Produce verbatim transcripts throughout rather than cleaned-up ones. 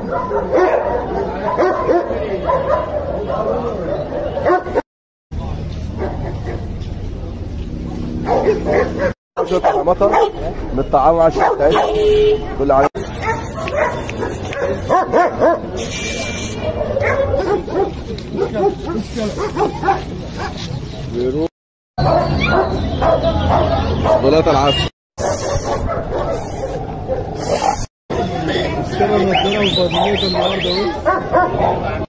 شوية طعماتها متطعمة مع الشيء بتاعتها كل على بيروح بلاطة العسل السنة مدينة وفاضلية النهاردة اهو.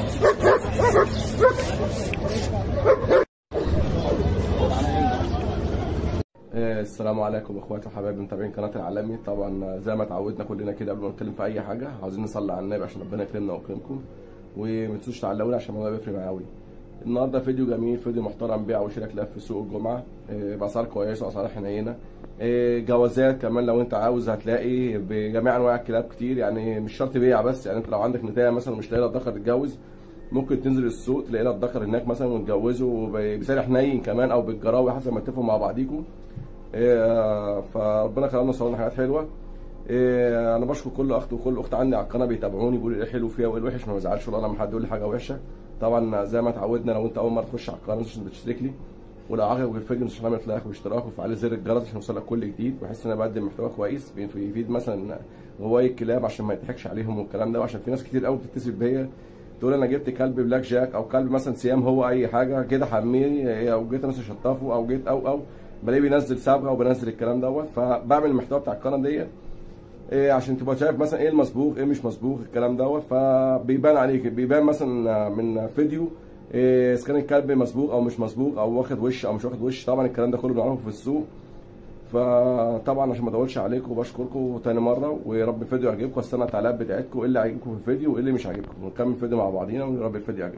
السلام عليكم اخواتي وحبايبي متابعين قناه العالمي. طبعا زي ما اتعودنا كلنا كده قبل ما نتكلم في اي حاجه عاوزين نصلي على النبي عشان ربنا يكرمنا ويكرمكم، وما تنسوش تعلقونا عشان الموضوع بيفرق معايا قوي. النهارده فيديو جميل، فيديو محترم، بيع وشراء كلاب في سوق الجمعه باسعار كويسه واسعار حنينه. جوازات كمان لو انت عاوز هتلاقي بجميع انواع الكلاب كتير، يعني مش شرط بيع بس، يعني انت لو عندك نتايه مثلا مش لاقي لها ذكر تتجوز ممكن تنزل السوق تلاقي لها الذكر هناك مثلا وتجوزه بسعر حنين كمان او بالجراوي حسب ما تتفقوا مع بعضيكم. إيه فربنا خلقنا وصلنا حاجات حلوه. إيه انا بشكر كل اخت وكل اخت عندي على القناه بيتابعوني بيقولوا ايه الحلو فيها وايه الوحش، ما بزعلش والله لما حد يقول لي حاجه وحشه. طبعا زي ما اتعودنا لو انت اول مره تخش على القناه مش بتشترك لي، ولو عجبك الفيديو مش هنعمل لايك واشتراك وفعل زر الجرس عشان يوصلك كل جديد، بحس ان انا بقدم محتوى كويس بيفيد مثلا غوايه الكلاب عشان ما يضحكش عليهم والكلام ده، وعشان في ناس كتير قوي بتتصل بيا تقول انا جبت كلب بلاك جاك او كلب مثلا سيام هو اي حاجه كده حميني، او جيت مثلا شطافه او جيت او او بلاقيه بينزل صبغه وبنزل الكلام دوت. فبعمل المحتوى بتاع القناه ديت إيه عشان تبقى شايف مثلا ايه المسبوق ايه مش مسبوق الكلام دوت، فبيبان عليك، بيبان مثلا من فيديو إيه اذا كان الكلب مسبوق او مش مسبوق او واخد وش او مش واخد وش. طبعا الكلام ده كله بنعرفه في السوق. فطبعا عشان ما اطولش عليكم وبشكركم تاني مره، ويا رب الفيديو يعجبكم، واستنى التعليقات بتاعتكم ايه اللي عجبكم في الفيديو وايه اللي مش عاجبكم، ونكمل الفيديو مع بعضينا ويا رب الفيديو يعجبكم.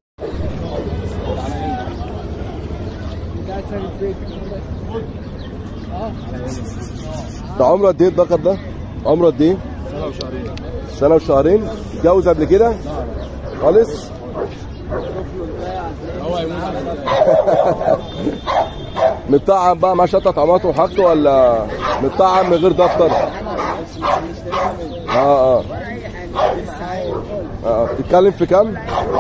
ده عمره قد ايه الذكر ده؟ عمره قد ايه؟ سنة وشهرين. سنة وشهرين؟ اتجوز قبل كده؟ لا لا خالص؟ متطعم بقى مع شطة طعماته وحاجته ولا متطعم من غير دفتر؟ اه اه اه بتتكلم في كام؟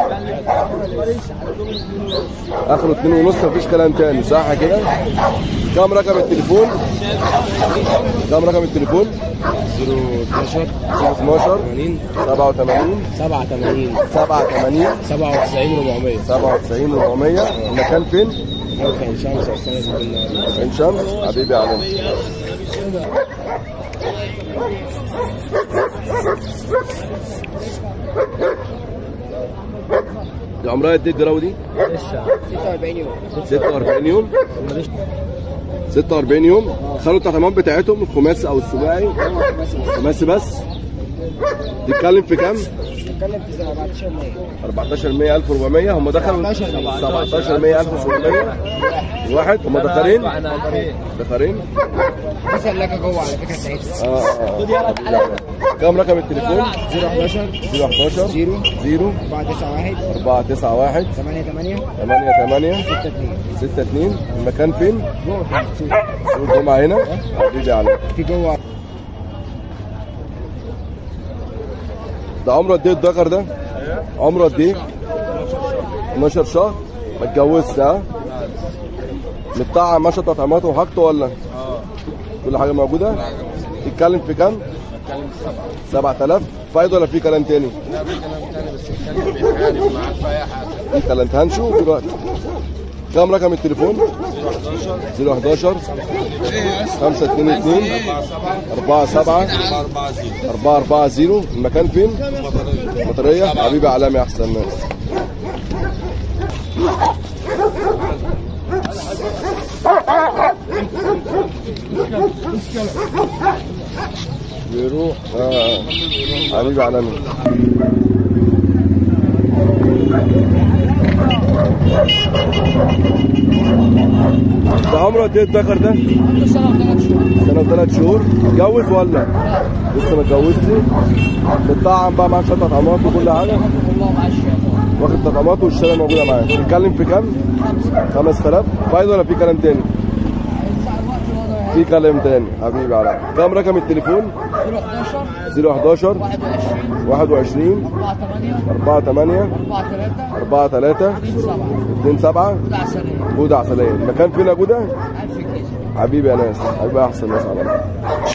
اخره اتنين ونص مفيش كلام تاني صح كده؟ كام رقم التليفون؟ كام رقم التليفون؟ صفر اتناشر صفر اتناشر ثمانين سبعة وثمانين سبعة وثمانين سبعة وثمانين سبعة وتسعين أربعمية سبعة وتسعين أربعمية. المكان فين؟ في عين شمس استنى بالله. عين شمس حبيبي علينا. دي عمرها قد ايه الجراوي دي؟ لسه ستة وأربعين يوم. ستة وأربعين يوم؟ ستة وأربعين يوم؟ خدوا التطعيمات بتاعتهم الخماسي او السباعي؟ خماسي بس؟ تتكلم في كام؟ بتتكلم في أربعتاشر مية. أربعتاشر مية ألف وأربعمية. هم دخلوا سبعتاشر مية ألف وسبعمية. واحد. هم دخلين؟ دخلين؟ بس لك جوه على فكره بتاعتها. اه اه كم رقم التليفون؟ صفر حداشر صفر حداشر صفر صفر أربعة تسعة واحد أربعة تسعة واحد ثمانية ثمانية ثمانية ثمانية ستة اتنين ستة اتنين. المكان فين؟ جوه في السوق. سوق الجمعة هنا؟ حبيبي عليك. في جوه. ده عمره قد ايه الذكر ده؟ عمره قد ايه؟ اتناشر شهر. ما اتجوزش ها؟ متطعم ماشي تطعيماته وحاجته ولا؟ اه كل حاجة موجودة؟ تتكلم في كام؟ بتكلم في سبعة. سبعة آلاف فايدة ولا في كلام تاني؟ لا في كلام تاني بس الكلام بيحارب معاك في أي حاجة. في كلام هنشوف دلوقتي. كام رقم التليفون؟ صفر حداشر خمسة اتنين اتنين أربعة سبعة أربعة أربعة صفر. المكان فين؟ مطرية. حبيبي علامي أحسن ناس. بيروح اه حبيبي علامي. ده عمره قد ايه الذكر ده؟ سنة وثلاث شهور. سنة وثلاث شهور. اتجوز ولا؟ لسه ما اتجوزش. متطعم بقى مع شوية تطعيمات وكل حاجة؟ والله مع الشيطان. واخد تطعيمات والشهادة موجودة معاه. بتتكلم في كام؟ خمسة آلاف فايدة ولا في كلام تاني؟ في كلام تاني. حبيبي عليك. كام رقم التليفون؟ صفر حداشر واحد وعشرين أربعة تمانية أربعة تلاتة اتنين سبعة جودة عسلية. المكان فين يا جودة؟ حبيبي يا ناس، حبيبي أحسن ناس على الله.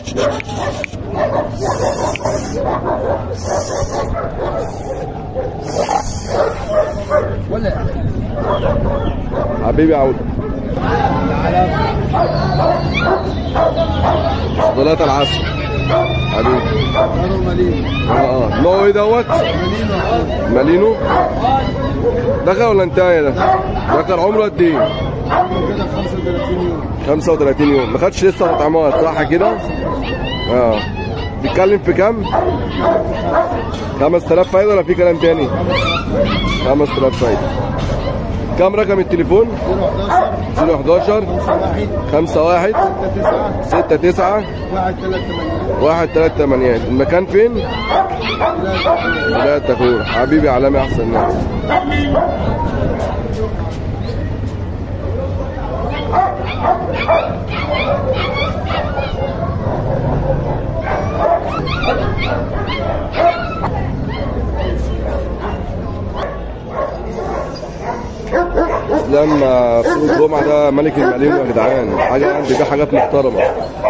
حبيبي عودة ثلاثة العصر حبيبي. اه اه نوع ايه دوت؟ مالينو. دخل ولا انتهى ده؟ دخل عمره قد ايه؟ كده خمسة وتلاتين يوم. خمسة وتلاتين يوم، ما خدش لسه تطعيمات صح كده؟ اه. بيتكلم في كام؟ خمس آلاف فايدة ولا في كلام تاني؟ خمس آلاف فايدة. كام رقم التليفون؟ صفر حداشر خمسة واحد ستة تسعة واحد تلاتة تمانية. المكان فين؟ ولاية تكوير. حبيبي عالمي أحسن ناس. لما سوق الجمعة ده ملك الملايين يا جدعان، حاجة عندي ده حاجات محترمة.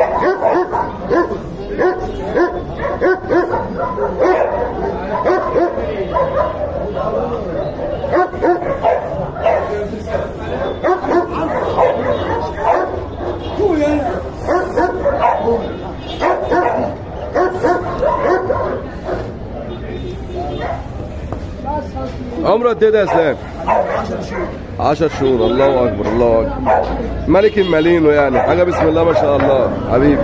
عمره قد ايه ده يا اسلام؟ عشر شهور. الله اكبر الله اكبر. ملك المالينو يعني حاجه بسم الله ما شاء الله حبيبي.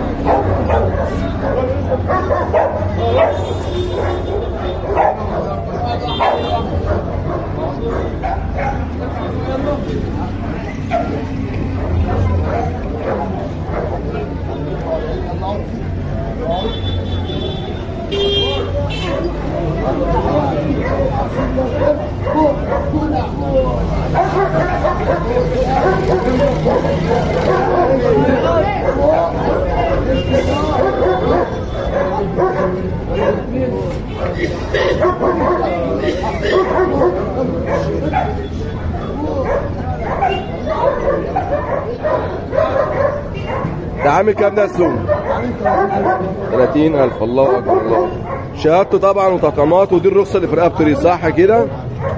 ده عامل كام ده السوم؟ تلاتين ألف. الله أكبر الله أكبر. شهادته طبعا وتطعيمات، ودي الرخصة اللي في رقبته صح كده؟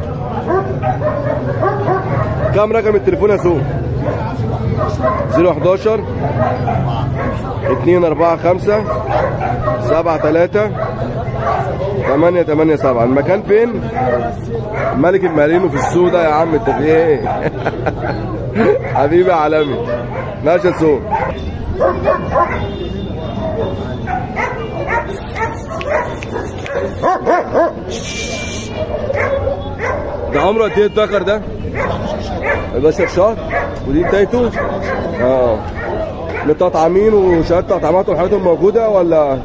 كام رقم التليفون يا سوم؟ صفر حداشر اتنين أربعة خمسة سبعة تلاتة تمانية تمانية سبعة. المكان فين؟ ملك المالينو في السوق ده يا عم. انت في ايه؟ حبيبي عالمي. ماشي يا سوم. ده عمره قد ايه الذكر ده؟ حداشر شهر. ودي بدايته؟ اه. متطعمين وشهاده تطعيمات وحاجاتهم موجوده ولا؟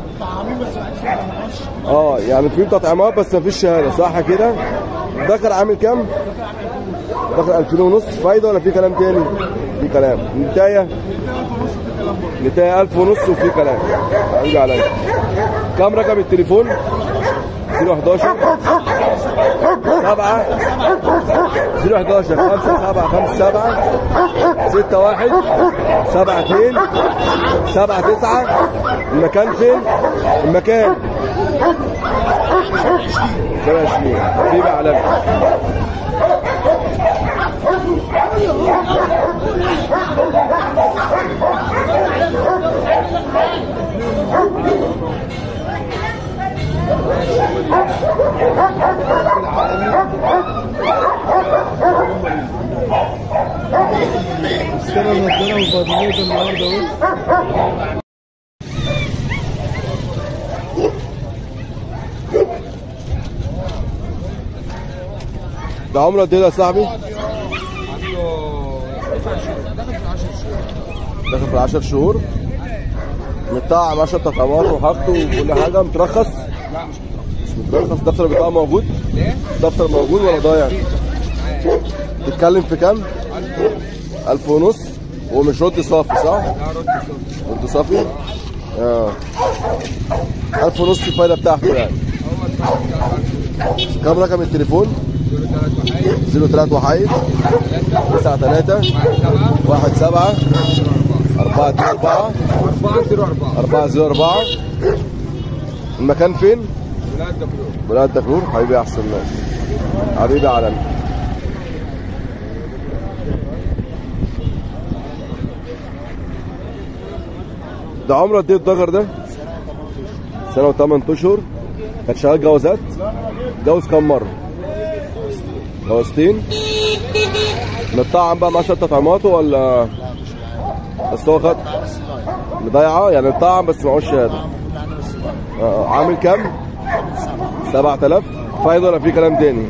اه يعني في تطعيمات بس مفيش شهاده صح كده؟ الذكر عامل كام؟ الذكر ألفين ونص. فايده ولا في كلام تاني؟ في كلام. النتايه؟ نتايه ألف ونص وفي كلام. حبيبي عليا. كام رقم التليفون؟ صفر حداشر سبعة صفر حداشر خمسة سبعة خمسة سبعة ستة واحد سبعة اتنين سبعة تسعة. المكان فين؟ المكان سبعة وعشرين. حبيبي عالمي. السنة مدينة وفاضلية النهارده اهو. ده عمره قد ايه يا صاحبي؟ داخل في العشر شهور. متطعم عشر تطعيمات وحاجته وكل حاجه. مترخص؟ لا مش مش مترخص. دفتر البطاقه موجود؟ ليه؟ دفتر موجود ولا ضايع؟ بتتكلم في كام؟ ألف ونص. هو مش رد صافي صح؟ لا رد صافي. رد صافي؟ اه ألف ونص الفايده بتاعته يعني. كم رقم التليفون؟ صفر تلاتة واحد تسعة تلاتة واحد سبعة أربعة اتنين أربعة أربعة صفر أربعة. المكان فين؟ بلاد دكرور. بلاد دكرور. حبيبي احسن ناس، حبيبي عالمي. ده عمره قد ايه الدجر ده؟ سنة وثمان اشهر. كان شغال جوازات؟ جوز كام مرة؟ جوازتين. متطعم بقى مع شتى طعماته ولا بس هو خد مضيعة يعني؟ متطعم بس معهوش شهادة. آه. عامل كام؟ سبعة آلاف. فايدة ولا في كلام تاني؟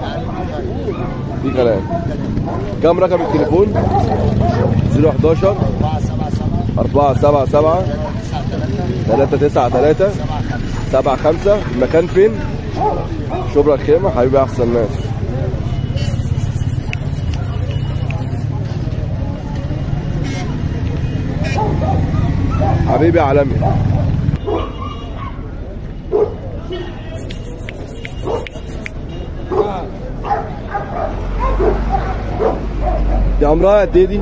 في كلام. كم رقم التليفون؟ صفر حداشر أربعة سبعة سبعة تلاتة تسعة تلاتة سبعة خمسة. المكان فين؟ شبرا الخيمة. حبيبي أحسن ناس. حبيبي عالمي. دي عمرها قد ايه دي؟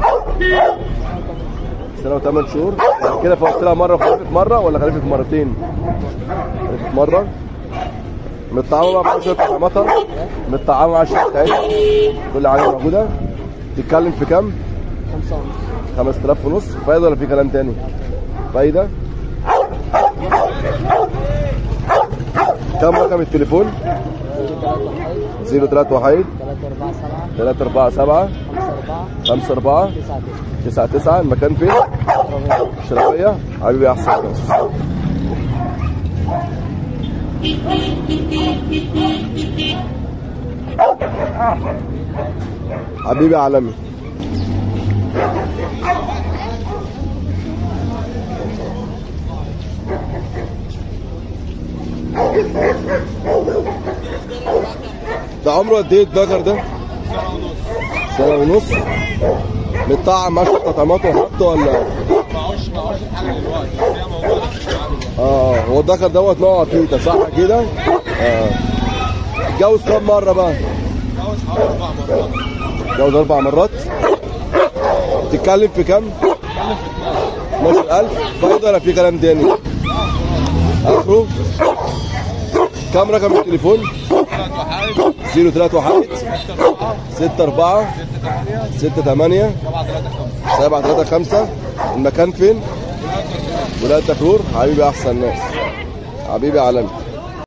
سنة وثمان شهور. يعني كده فوقت لها مرة وخلفت مرة ولا خلفت مرتين؟ خلفت مرة. متطعمة بقى مع شوية طعماتها؟ متطعمة مع الشوية بتاعتها؟ كل حاجة موجودة. تتكلم في كام؟ خمسة آلاف ونص. فايدة ولا في كلام تاني؟ فايدة. كم رقم التليفون؟ صفر تلاتة واحد تلاتة أربعة سبعة خمسة أربعة تسعة تسعة. المكان فين؟ شرقية. حبيبي أحسن ناس. حبيبي عالمي. ده عمره قد ايه الدجر ده؟ سنة ونص. متطعم مع شوية طعماته وحطه ولا؟ معهوش معهوش الحاجة دلوقتي بس هي موجودة في الشعب. اه هو الدجر دوت نوع عقيدة صح كده؟ اه. اتجوز كام مرة بقى؟ اتجوز حوالي أربع مرات. اتجوز أربع مرات. بتتكلم في كام؟ اتناشر ألف. فايدة ولا في كلام تاني؟ آخره؟ كم رقم التليفون؟ صفر تلاتة واحد ستة أربعة ستة تمانية سبعة تلاتة خمسة. المكان فين؟ بلاد دكرور. حبيبي أحسن ناس، حبيبي عالمي.